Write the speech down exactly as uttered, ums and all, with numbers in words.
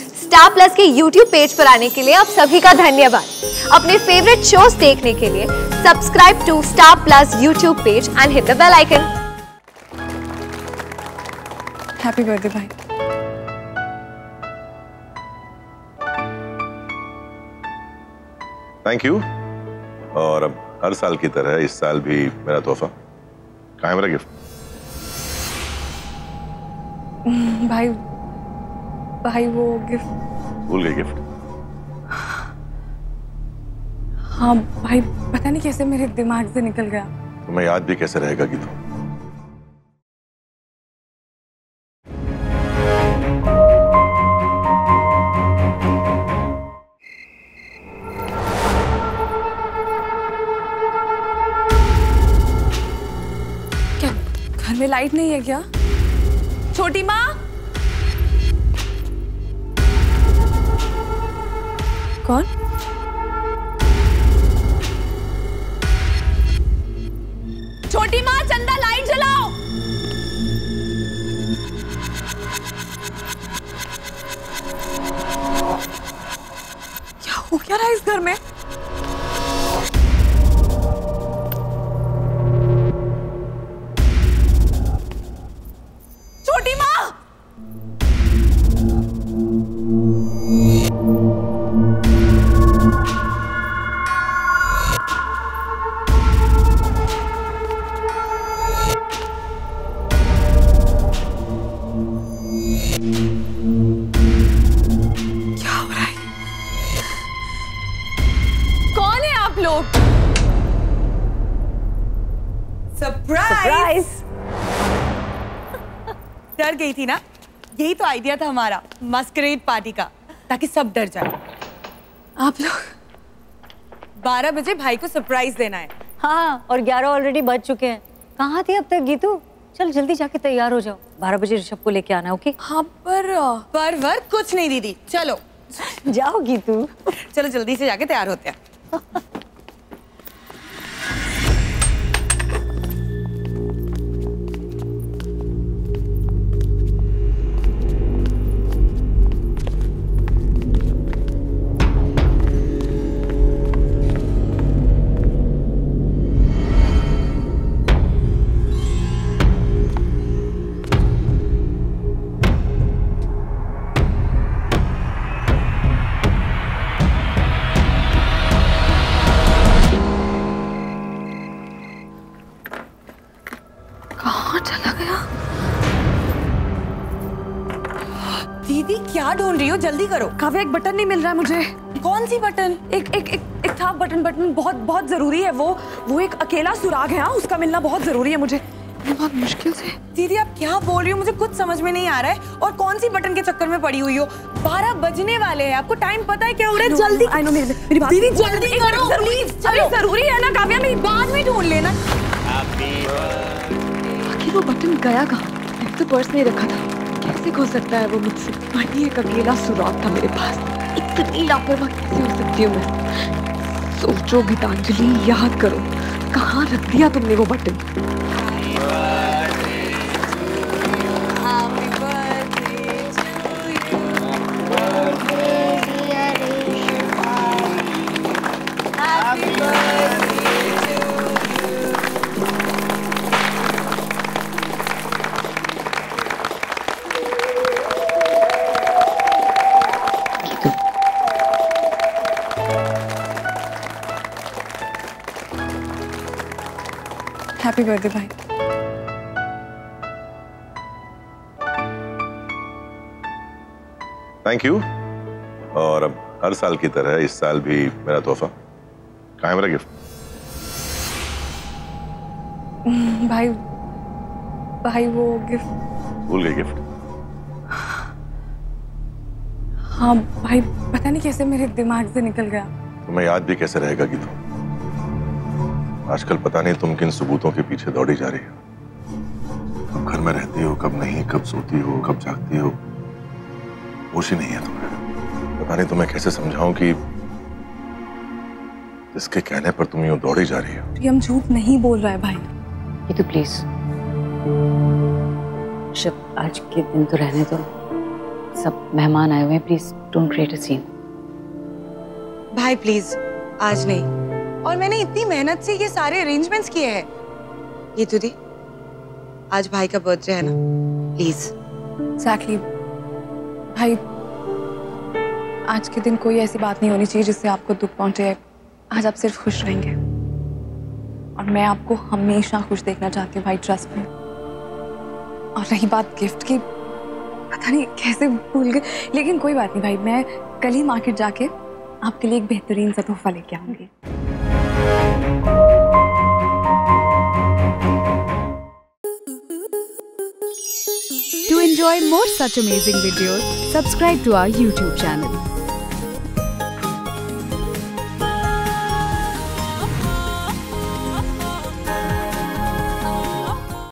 Star Plus के YouTube page पर आने के लिए आप सभी का धन्यवाद। अपने फेवरेट शोज देखने के लिए subscribe to Star Plus YouTube page and hit the bell icon. Happy birthday भाई। Thank you. और अब हर साल की तरह इस साल भी मेरा तोहफा। कहाँ है मेरा गिफ्ट? भाई भाई वो गिफ्ट भूल गई गिफ्ट? हाँ भाई, पता नहीं कैसे मेरे दिमाग से निकल गया। तुम्हें याद भी कैसे रहेगा कि तुम क्या घर में लाइट नहीं है क्या? छोटी माँ, कौन? छोटी माँ, चंदा लाइट जलाओ। क्या हो क्या रहा है इस घर में? छोटी माँ, सरप्राइज। डर गई थी ना? यही तो आइडिया था हमारा मस्करेड पार्टी का, ताकि सब डर जाए। आप लोग बारह बजे भाई को सरप्राइज देना है। हाँ, और ग्यारह ऑलरेडी बज चुके हैं। कहाँ थी अब तक गीतू? चल जल्दी जाके तैयार हो जाओ, बारह बजे ऋषभ को लेके आना। ओके? हाँ, पर पर वर कुछ नहीं दीदी, चलो जाओ गीतू। चलो जल्दी से जाके तैयार होते हैं। दीदी क्या ढूंढ रही हो? जल्दी करो। काव्या, एक बटन नहीं मिल रहा है मुझे। कौन सी बटन? एक एक एक, एक था बटन बटन बहुत बहुत जरूरी है। वो वो एक अकेला सुराग है, हाँ, उसका मिलना बहुत जरूरी है मुझे, बहुत मुश्किल से। दीदी आप क्या बोल रही हो? मुझे कुछ समझ में नहीं आ रहा है। और कौन सी बटन के चक्कर में पड़ी हुई हो? बारह बजने वाले हैं, आपको टाइम पता है क्या हो रहा है? जल्दी। आई नो, मेरी मेरी बात। दीदी जल्दी करो प्लीज। अरे जरूरी है ना काव्या, मेरी बाद में ढूंढ लेना। आखिर वो बटन गया कहाँ? मैंने तो पर्स में रखा था, कैसे खो सकता है वो मुझसे? वही एक अकेला सुराग था मेरे पास। इतनी लापरवाह कैसे हो सकती हूँ मैं? सोचो गीतांजलि, याद करो, कहाँ रख दिया तुमने वो बटन? हैप्पी बर्थडे भाई। Thank you. और अब हर साल की तरह इस साल भी मेरा तोहफा। कहाँ है मेरा गिफ्ट? भाई भाई वो गिफ्ट भूल गई गिफ्ट? हाँ भाई, पता नहीं कैसे मेरे दिमाग से निकल गया। तुम्हें याद भी कैसे रहेगा कि तुम आजकल पता नहीं तुम किन सबूतों के पीछे दौड़ी जा रही हो। कब घर में रहती हो, कब नहीं, कब सोती हो, कब जागती हो, होश ही नहीं है तुम्हें। पता नहीं तुम्हें कैसे समझाऊं कि इसके कहने पर तुम यूं दौड़ी जा रही हो। प्रियम झूठ नहीं बोल रहा है भाई। ये तो प्लीज ऋषभ, आज के दिन तो रहने दो, सब मेहमान आए हुए हैं, please don't create a scene. भाई प्लीज आज नहीं, और मैंने इतनी मेहनत से ये सारे अरेंजमेंट्स किए हैं। ये तुझे आज भाई का बर्थडे है ना, प्लीज। एग्जैक्टली भाई, आज के दिन कोई ऐसी बात नहीं होनी चाहिए जिससे आपको दुख पहुंचे। आज आप सिर्फ खुश रहेंगे और मैं आपको हमेशा खुश देखना चाहती हूँ भाई, ट्रस्ट में। और रही बात गिफ्ट की, पता नहीं कैसे भूल गए, लेकिन कोई बात नहीं भाई, मैं कल ही मार्केट जाके आपके लिए एक बेहतरीन सा तोहफा लेके आऊंगी। To enjoy more such amazing videos, subscribe to our YouTube channel.